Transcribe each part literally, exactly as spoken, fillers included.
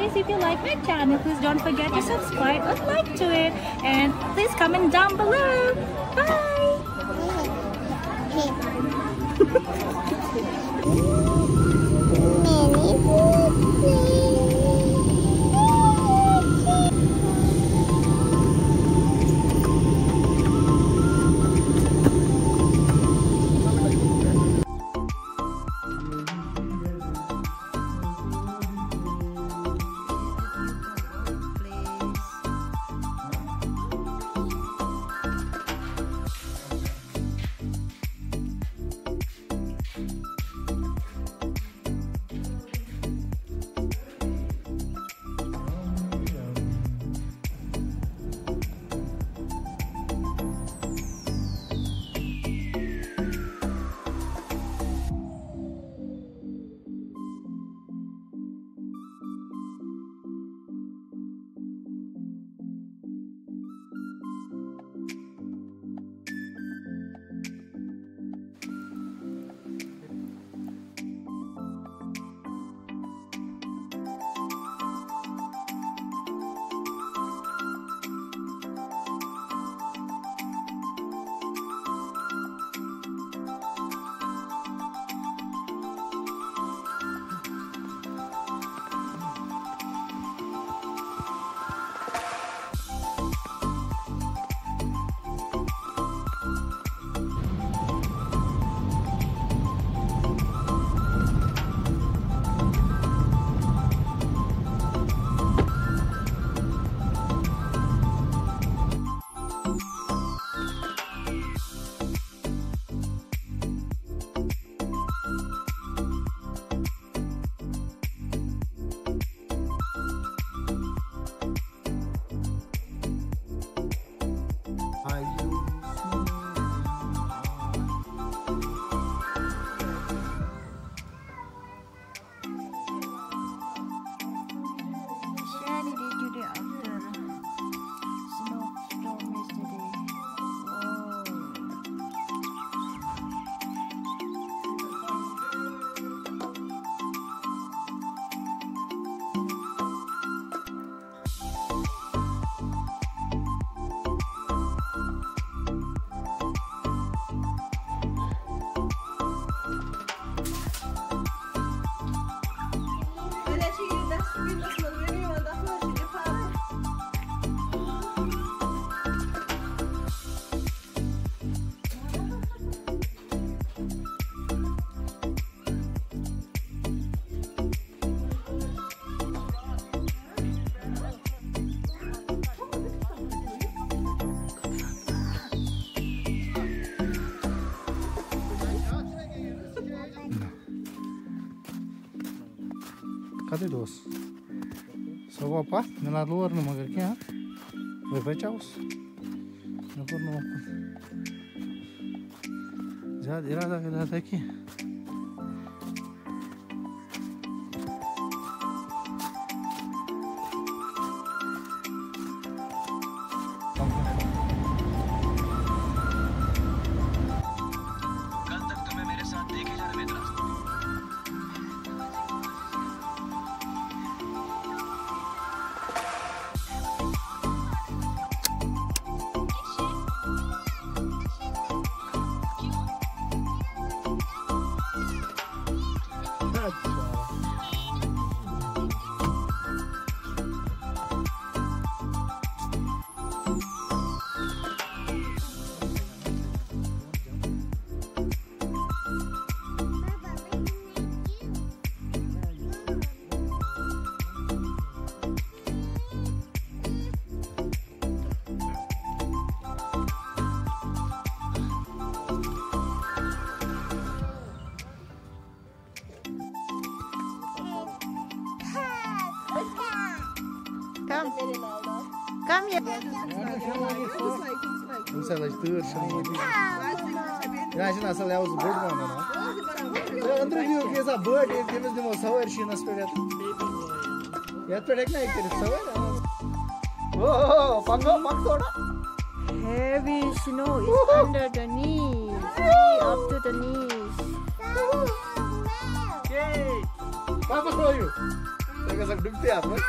guys, if you like my channel, please don't forget to subscribe and like to it. And please comment down below. Bye! Cadê doce? Só o apa? Não há luar no magar aqui, ah? Vai vai chaos. Não por não. Já irá da da aqui. Come. Come here. Não sei, elas duas chamam aqui. Imagina se ela é os bird, mano. Eu andro viu que essa bird, ele teve dinossauro și nas pereți. Ia perec n-ai că dinossauro. Oh, pango, pango. Heavy snow is under the knees. See, up to the knees. Yay! Papa show you. Take us a dip there, right?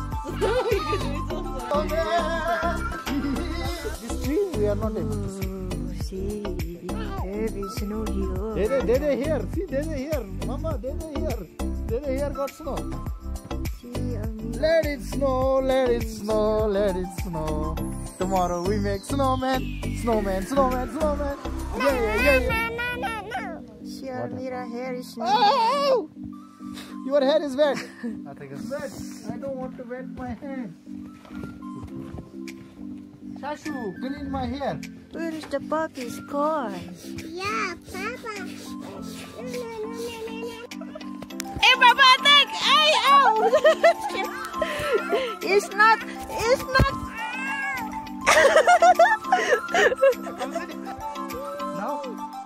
This tree we are not able to see. See, there is snow here. Dede, Dede here. See, Dede here. Mama, Dede here. Dede here got snow. See, Amira. Let it snow, let it snow, let it snow. Tomorrow we make snowman, snowman, snowman, snowman. Yeah, yeah, yeah, yeah. See, Amira, hair is snow. Oh! Your hair is wet. I think it's wet. I don't want to wet my hair. Shashu, clean my hair. Where is the puppy's car? Yeah, Papa. Hey, Papa, take! Hey, ow! It's not, it's not. Now?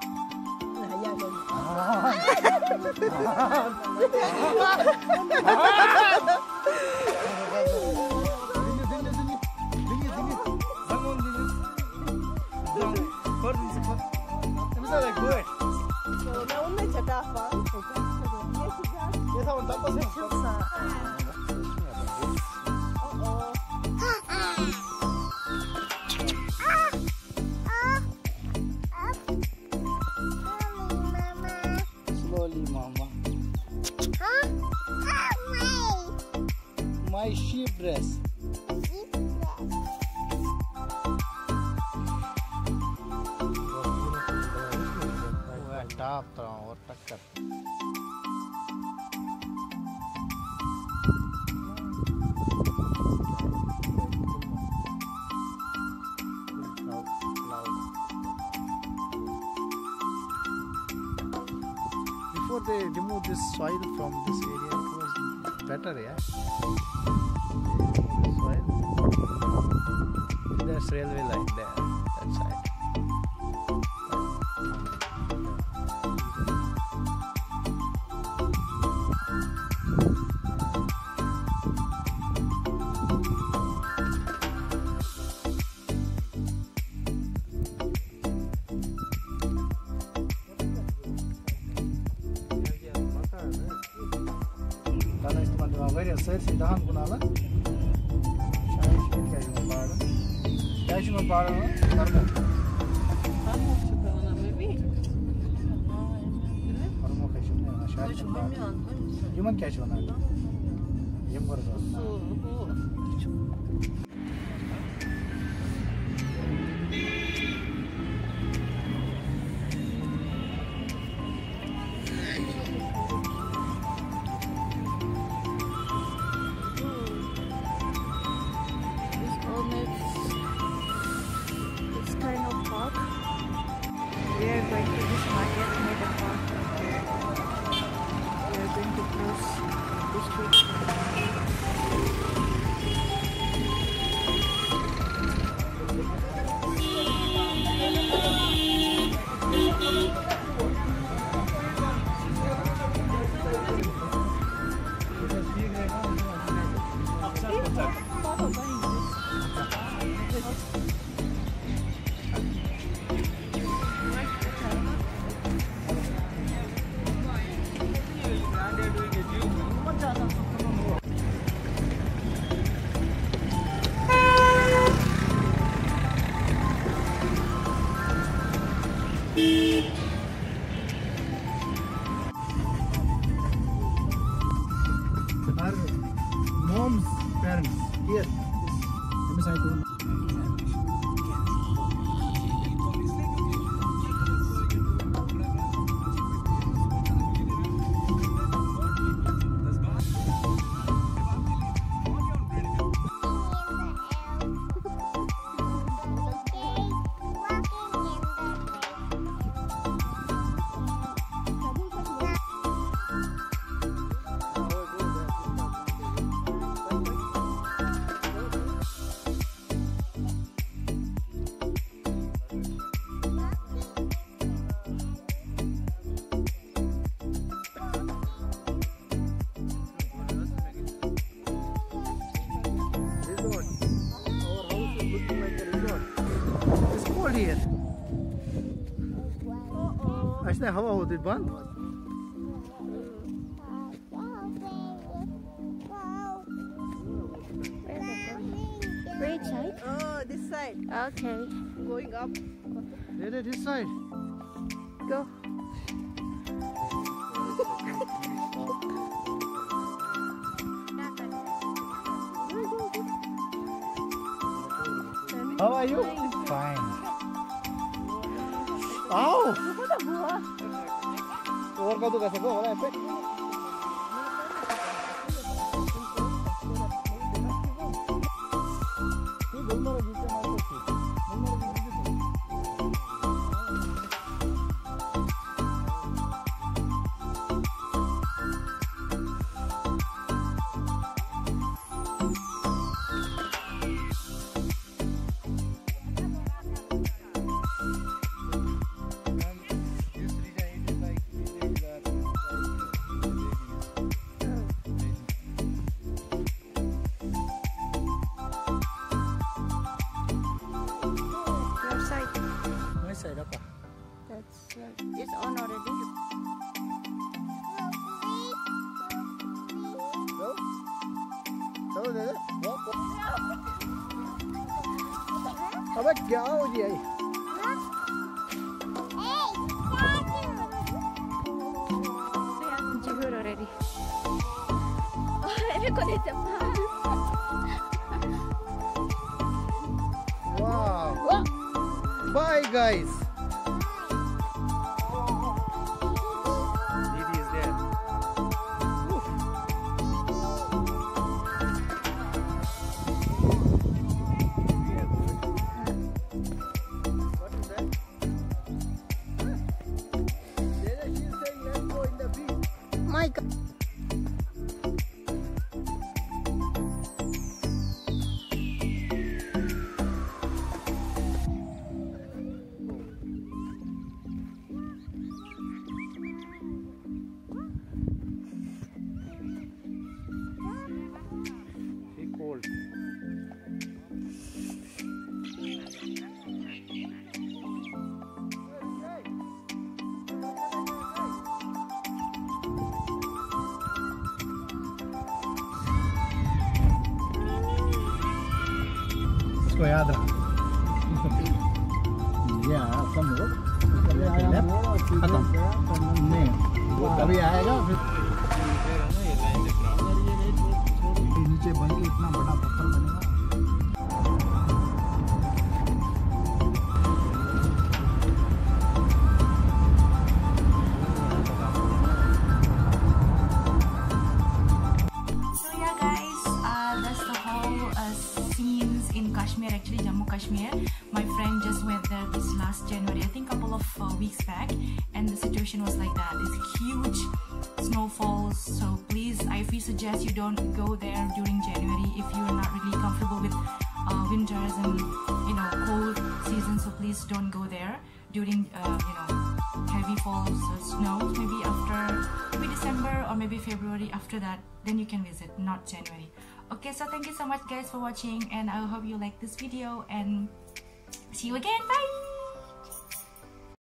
Slowly, Mama. My sheep dress. Top or tucker. Before they removed this soil from this area, it was better, yeah. They removed the soil. There's railway line there, that side. Sırf dahan bunala. Şahit kim kayıyor bağlı? Kayıyor bağlı mı? Var mı? Var mı çıkana bebi? Var mı kayıyor ne? Şahit bağlı. Yuman kayıyor ne? Yem var mı? We are going to this market near the park. We are going to cross the street. Our mom's parents here. Let me say to them. Here. Aslında hava oldu ban. Which side? Oh, this side. Okay. Going up. Dede, this side. Go. How are you? Fine. Ow! और का तो कैसे को वाला है पे? ये दोनों रे बीच में मार दो। दोनों रे बीच में। Side up. That's uh, it's on already. Go. Go there. Walk. अबे क्या हो गया ये? Jihur already. Wow. Bye guys. Didi is there. Oof. What is that? Huh? Dede, she's saying let's go in the beach. My God. Cold. इसको याद रख। ये आया कम हो खत्म नहीं अभी आएगा फिर नीचे बन के इतना बड़ा पत्थर बनेगा। So yeah guys, uh, that's the whole uh, scenes in Kashmir, actually Jammu Kashmir. My friend just went there this last January, I think a couple of uh, weeks back, and the situation was like that. It's huge snowfalls, so please I we suggest you don't go there during January if you're not really comfortable with uh, winters and you know cold season. So please don't go there during uh, you know heavy falls or snow. Maybe after maybe December or maybe February. After that, then you can visit, not January. Okay, so thank you so much guys for watching, and I hope you like this video, and see you again. Bye.